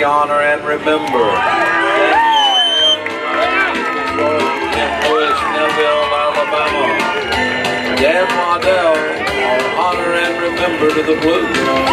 Honor and remember. Snellville, Alabama. Dan Waddell, honor and remember to the Blues.